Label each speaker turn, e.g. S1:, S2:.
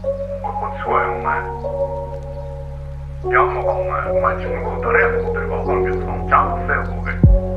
S1: こっち来いよ、お前。やんのか、お前。お前自分のこと誰やと思ってるか分かるけど、ちゃんとせよ、ボケ。